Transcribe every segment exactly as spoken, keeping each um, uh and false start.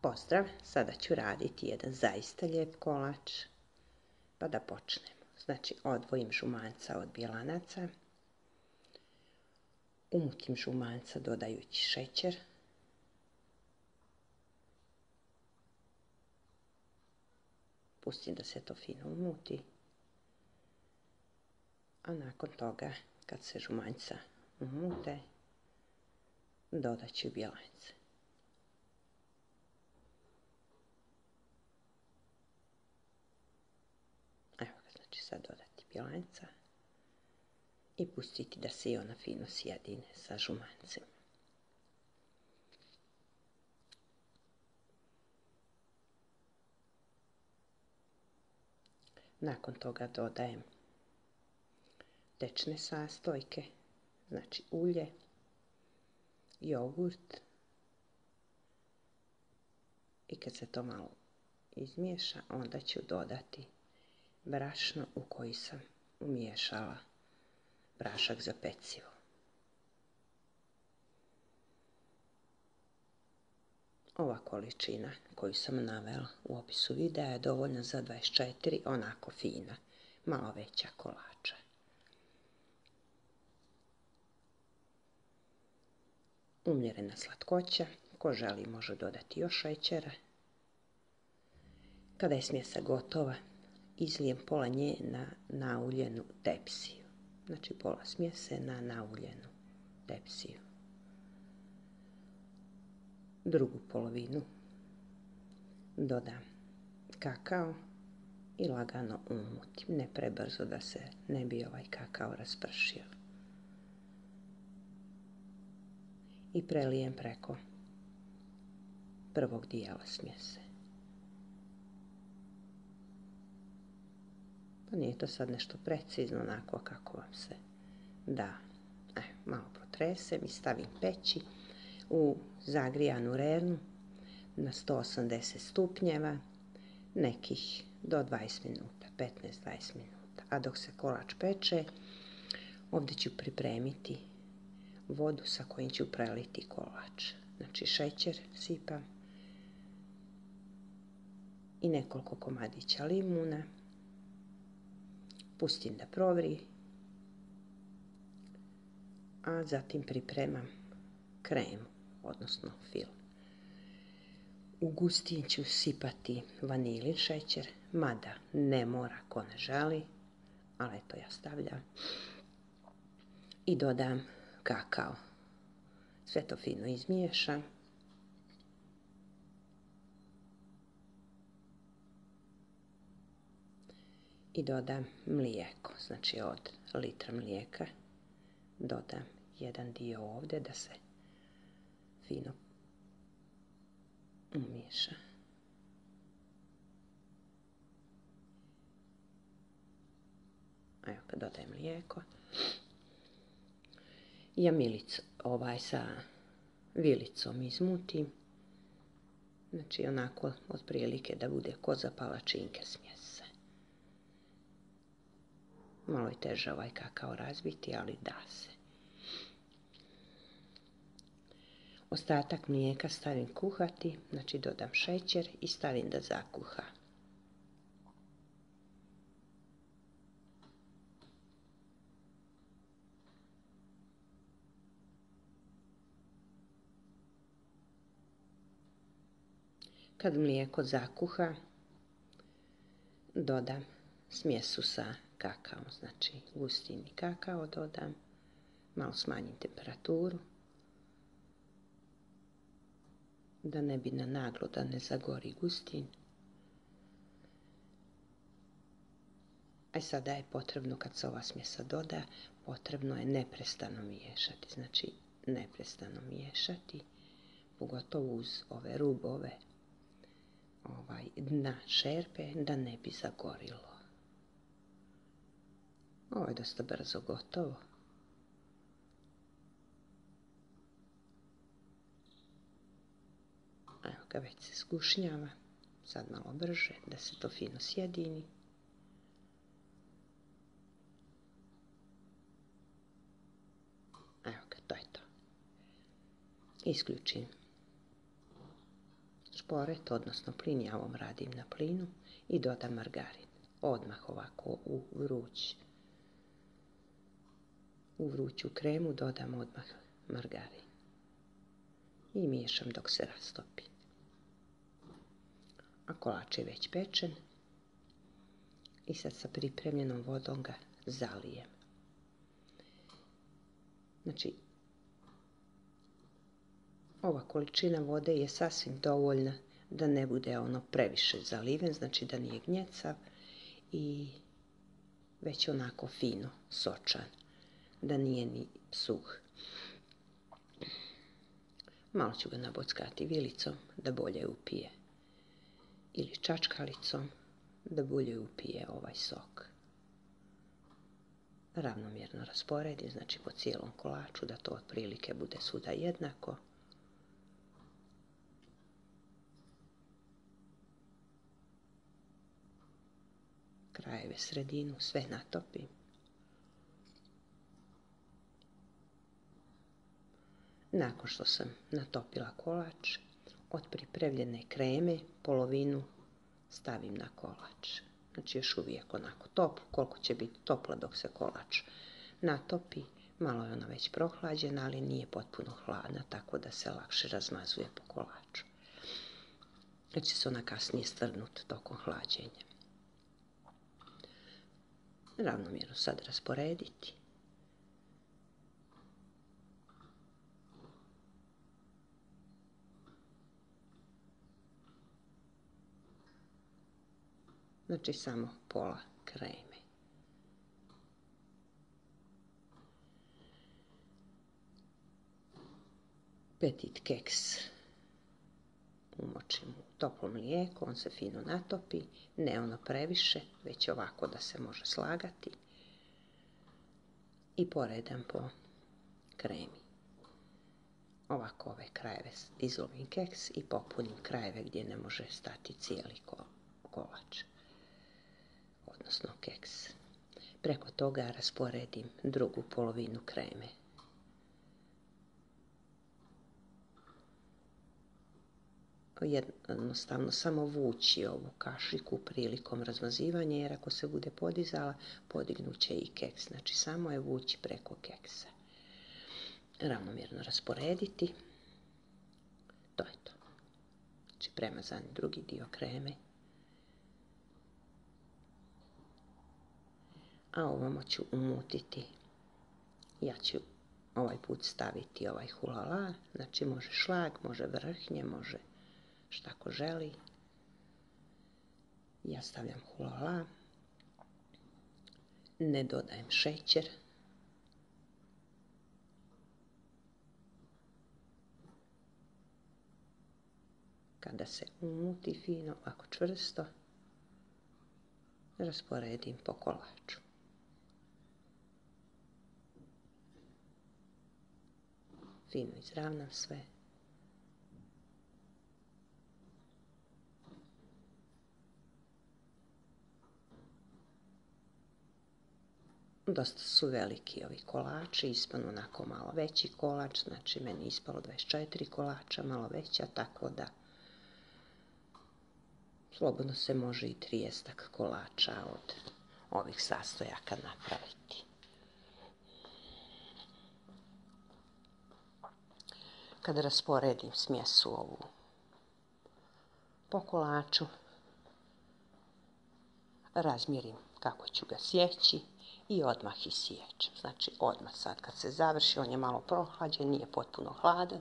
Pozdrav, sada ću raditi jedan zaista lijep kolač, pa da počnemo. Znači, odvojim žumanca od bjelanaca, umutim žumanca dodajući šećer, pustim da se to fino umuti, a nakon toga, kad se žumanjca umute, dodat ću bjelance. Evo ga, znači sad dodati bjelanca i pustiti da se i ona fino sjedine sa žumancem. Nakon toga dodajem tečne sastojke, znači ulje, jogurt i kad se to malo izmiješa, onda ću dodati brašno u koji sam umiješala prašak za pecivo. Ova količina koju sam navela u opisu videa je dovoljna za dvadeset četiri onako fina, malo veća kolača. Umjerena slatkoća, ko želi može dodati još šećera. Kada je smjesa gotova, izlijem pola nje na nauljenu tepsiju. Znači pola smjese na nauljenu tepsiju. Drugu polovinu dodam kakao i lagano umutim, ne prebrzo da se ne bi ovaj kakao raspršio. I prelijem preko prvog dijela smjese. Pa nije to sad nešto precizno, onako kako vam se da. E, malo protresem i stavim peći u zagrijanu rernu na sto osamdeset stupnjeva, nekih do dvadeset minuta, petnaest do dvadeset minuta. A dok se kolač peče, ovdje ću pripremiti vodu sa kojim ću preliti kolač. Znači šećer sipam i nekoliko komadića limuna. Pustim da provri, a zatim pripremam kremu, odnosno fil. U gustin ću sipati vanilin šećer, mada ne mora ko ne želi, ali eto ja stavljam. I dodam kakao. Sve to fino izmiješam. I dodam mlijeko, znači od litra mlijeka dodam jedan dio ovdje da se fino umiješa. Evo kad dodajem mlijeko. Ja milicu ovaj sa vilicom izmutim. Znači onako otprilike da bude ko za palačinke smjese. Malo je teže ovaj kakao razbiti, ali da se. Ostatak mlijeka stavim kuhati, znači dodam šećer i stavim da zakuha. Kad mlijeko zakuha, dodam smjesu sa kakaom, znači gustini kakao dodam, malo smanjim temperaturu, da ne bi na naglo da ne zagori gustin. A sada je potrebno, kad se ova smjesa doda, potrebno je neprestano miješati, znači neprestano miješati, pogotovo uz ove rubove ovaj, dna šerpe, da ne bi zagorilo. Ovo je dosta brzo gotovo. Evo ga, već se skušnjava. Sad malo brže, da se to fino sjedini. Evo ga, to je to. Isključim šporet, odnosno plin, ja ovom radim na plinu, i dodam margarin. Odmah ovako u vruć, u vruću kremu dodam odmah margarin. I miješam dok se rastopi. A kolač je već pečen. I sad sa pripremljenom vodom ga zalijem. Znači, ova količina vode je sasvim dovoljna da ne bude ono previše zaliven, znači da nije gnjecav i već onako fino sočan, da nije ni suh. Malo ću ga nabockati vilicom da bolje upije ili čačkalicom da bolje upije ovaj sok. Ravnomjerno rasporedim, znači po cijelom kolaču, da to otprilike bude svuda jednako. Krajeve, sredinu, sve natopim. Nakon što sam natopila kolač, od pripremljene kreme polovinu stavim na kolač. Znači još uvijek onako toplo, koliko će biti topla dok se kolač natopi. Malo je ona već prohlađena, ali nije potpuno hladna, tako da se lakše razmazuje po kolaču. Jer će se ona kasnije stvrdnuti tokom hlađenja. Ravnomjerno sad rasporediti. Znači samo pola kreme. Petit keks umočim u toplo mlijeko, on se fino natopi, ne ono previše, već ovako da se može slagati. I poredam po kremi. Ovako ove krajeve izlovim keks i popunim krajeve gdje ne može stati cijeli kolač, odnosno keks. Preko toga rasporedim drugu polovinu kreme. Jednostavno samo vući ovu kašiku prilikom razmazivanja, jer ako se bude podizala, podignut će i keks. Znači samo je vući preko keksa. Ravnomjerno rasporediti. To je to. Znači premazani drugi dio kreme. A ovamo ću umutiti. Ja ću ovaj put staviti ovaj hulala. Znači može šlag, može vrhnje, može šta ko želi. Ja stavljam hulala. Ne dodajem šećer. Kada se umuti fino, ovako čvrsto, rasporedim po kolaču. Fino izravnam sve. Dosta su veliki ovi kolači, ispanu onako malo veći kolač, znači meni je ispalo dvadeset četiri kolača, malo veća, tako da slobodno se može i trijestak kolača od ovih sastojaka napraviti. Kada rasporedim smjesu ovu po kolaču, razmjerim kako ću ga sjeći i odmah isiječem. Znači odmah sad kad se završi, on je malo prohlađen, nije potpuno hladan.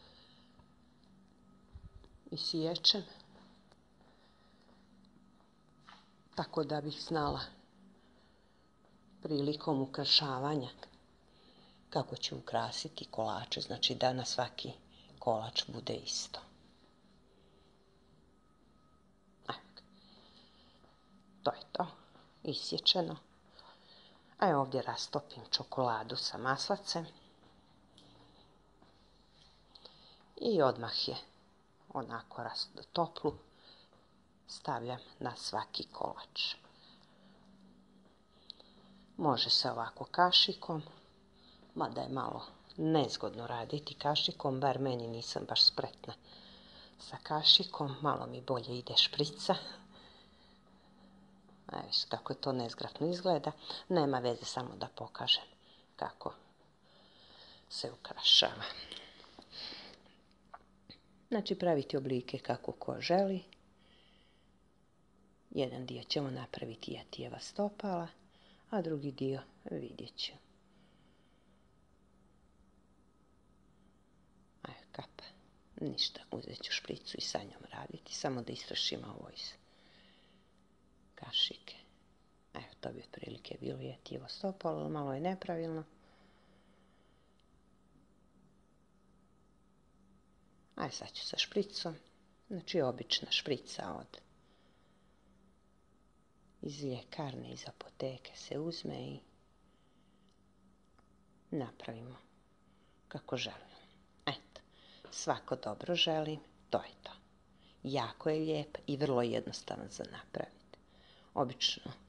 Isiječem. Tako da bih znala prilikom ukrašavanja kako ću ukrasiti kolače, znači da na svaki kolač bude isto. To je to, isječeno. A ja ovdje rastopim čokoladu sa maslacem. I odmah je onako toplu stavljam na svaki kolač. Može se ovako kašikom, mada je malo nezgodno raditi kašikom, bar meni, nisam baš spretna sa kašikom, malo mi bolje ide šprica. A viš kako to nezgrapno izgleda. Nema veze, samo da pokažem kako se ukrašava. Znači praviti oblike kako ko želi. Jedan dio ćemo napraviti Jetijeva stopala, a drugi dio vidjet ću. Ajde, kapa. Ništa, uzet ću špricu i sa njom raditi, samo da istršim ovo iz kašike. Evo, to bi otprilike bilo Jetijevo stopalo, ali malo je nepravilno. Ajde, sad ću sa špricom, znači obična šprica od iz ljekarne, iz apoteke se uzme i napravimo kako želimo. Eto, svako dobro želim, to je to. Jako je lijep i vrlo jednostavan za napraviti. Obično